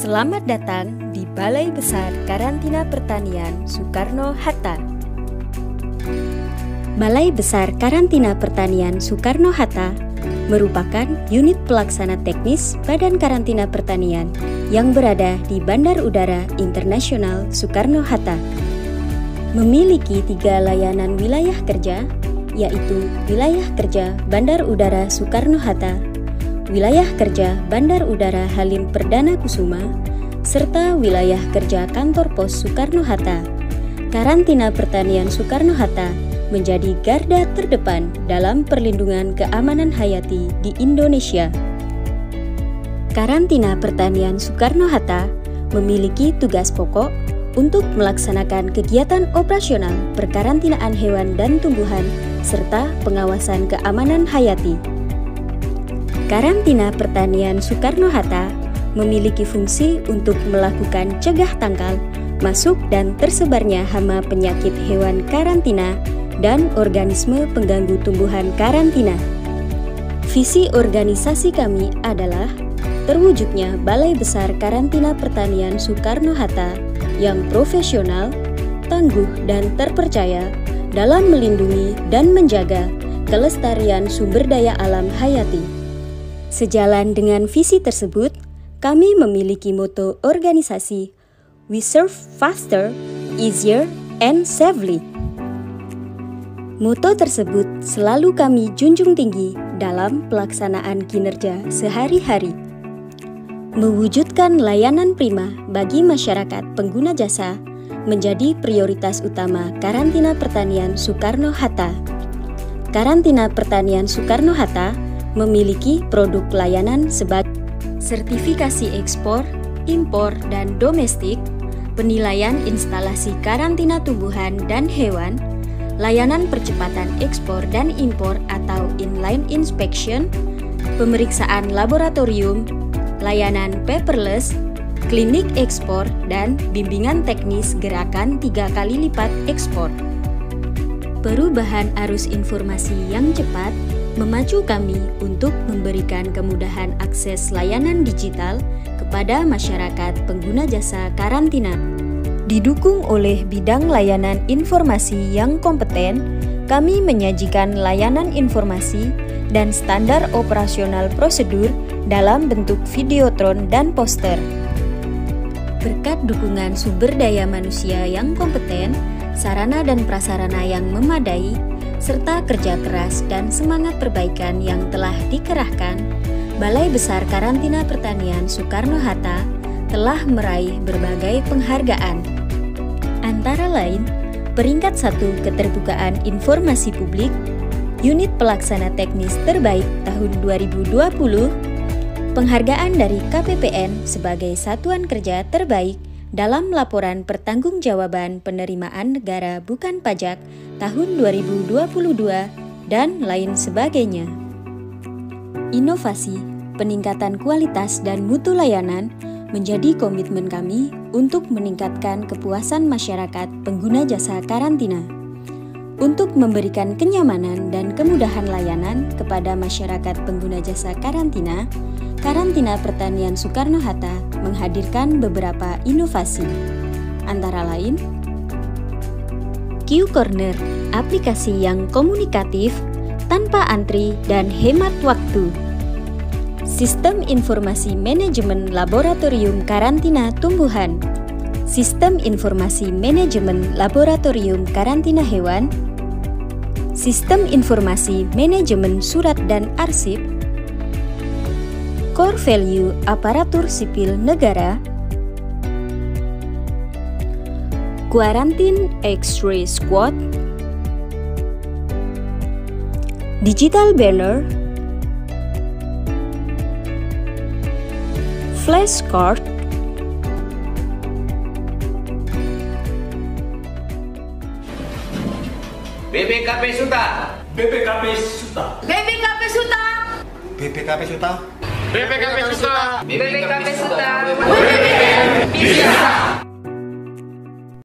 Selamat datang di Balai Besar Karantina Pertanian Soekarno-Hatta. Balai Besar Karantina Pertanian Soekarno-Hatta merupakan unit pelaksana teknis Badan Karantina Pertanian yang berada di Bandar Udara Internasional Soekarno-Hatta. Memiliki 3 layanan wilayah kerja, yaitu Wilayah Kerja Bandar Udara Soekarno-Hatta, Wilayah Kerja Bandar Udara Halim Perdana Kusuma, serta Wilayah Kerja Kantor Pos Soekarno-Hatta. Karantina Pertanian Soekarno-Hatta menjadi garda terdepan dalam perlindungan keamanan hayati di Indonesia. Karantina Pertanian Soekarno-Hatta memiliki tugas pokok untuk melaksanakan kegiatan operasional perkarantinaan hewan dan tumbuhan serta pengawasan keamanan hayati. Karantina Pertanian Soekarno-Hatta memiliki fungsi untuk melakukan cegah tangkal, masuk dan tersebarnya hama penyakit hewan karantina dan organisme pengganggu tumbuhan karantina. Visi organisasi kami adalah terwujudnya Balai Besar Karantina Pertanian Soekarno-Hatta yang profesional, tangguh dan terpercaya dalam melindungi dan menjaga kelestarian sumber daya alam hayati. Sejalan dengan visi tersebut, kami memiliki moto organisasi We Serve Faster, Easier, and Safely. Moto tersebut selalu kami junjung tinggi dalam pelaksanaan kinerja sehari-hari. Mewujudkan layanan prima bagi masyarakat pengguna jasa menjadi prioritas utama Karantina Pertanian Soekarno-Hatta. Karantina Pertanian Soekarno-Hatta memiliki produk layanan sebagai sertifikasi ekspor, impor, dan domestik, penilaian instalasi karantina tumbuhan dan hewan, layanan percepatan ekspor dan impor atau inline inspection, pemeriksaan laboratorium, layanan paperless, klinik ekspor, dan bimbingan teknis gerakan 3 kali lipat ekspor. Perubahan arus informasi yang cepat memacu kami untuk memberikan kemudahan akses layanan digital kepada masyarakat pengguna jasa karantina. Didukung oleh bidang layanan informasi yang kompeten, kami menyajikan layanan informasi dan standar operasional prosedur dalam bentuk videotron dan poster. Berkat dukungan sumber daya manusia yang kompeten, sarana dan prasarana yang memadai, serta kerja keras dan semangat perbaikan yang telah dikerahkan, Balai Besar Karantina Pertanian Soekarno-Hatta telah meraih berbagai penghargaan. Antara lain, peringkat 1 keterbukaan informasi publik, unit pelaksana teknis terbaik tahun 2020, penghargaan dari KPPN sebagai satuan kerja terbaik dalam laporan pertanggungjawaban penerimaan negara bukan pajak tahun 2022, dan lain sebagainya. Inovasi, peningkatan kualitas dan mutu layanan menjadi komitmen kami untuk meningkatkan kepuasan masyarakat pengguna jasa karantina. Untuk memberikan kenyamanan dan kemudahan layanan kepada masyarakat pengguna jasa karantina, Karantina Pertanian Soekarno-Hatta menghadirkan beberapa inovasi, antara lain Q-Corner, aplikasi yang komunikatif, tanpa antri dan hemat waktu. Sistem Informasi Manajemen Laboratorium Karantina Tumbuhan, Sistem Informasi Manajemen Laboratorium Karantina Hewan, Sistem Informasi Manajemen Surat dan Arsip, Core Value Aparatur Sipil Negara, Quarantine X-Ray Squad, Digital Banner, Flashcard, BPKP Suta. BPKP Suta. BPKP Suta. BPKP Suta. BPKP Suta. BPKP Suta. BPKP Suta.